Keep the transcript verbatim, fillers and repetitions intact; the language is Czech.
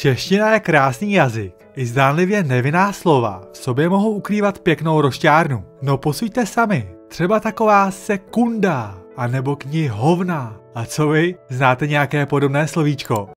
Čeština je krásný jazyk. I zdánlivě nevinná slova v sobě mohou ukrývat pěknou rošťárnu. No posuďte sami. Třeba taková sekunda, anebo knihovna. A co vy? Znáte nějaké podobné slovíčko?